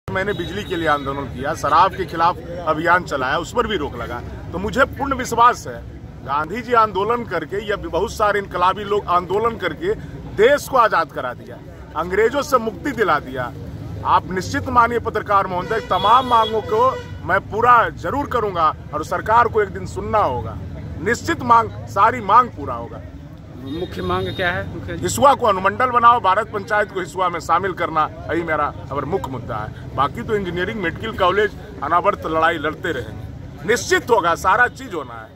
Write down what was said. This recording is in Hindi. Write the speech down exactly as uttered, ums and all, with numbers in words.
मैंने बिजली के लिए आंदोलन किया, शराब के खिलाफ अभियान चलाया, उस पर भी रोक लगा। तो मुझे पूर्ण विश्वास है गांधी जी आंदोलन करके या बहुत सारे इनकलाबी लोग आंदोलन करके देश को आजाद करा दिया, अंग्रेजों से मुक्ति दिला दिया। आप निश्चित मानिए पत्रकार महोदय, तमाम मांगों को मैं पूरा जरूर करूंगा और सरकार को एक दिन सुनना होगा। निश्चित मांग, सारी मांग पूरा होगा। मुख्य मांग क्या है? मुख्य हिसुआ को अनुमंडल बनाओ, भारत पंचायत को हिसुआ में शामिल करना, यही मेरा अगर मुख्य मुद्दा है। बाकी तो इंजीनियरिंग, मेडिकल कॉलेज अनावर्त लड़ाई लड़ते रहेंगे, निश्चित होगा, सारा चीज होना है।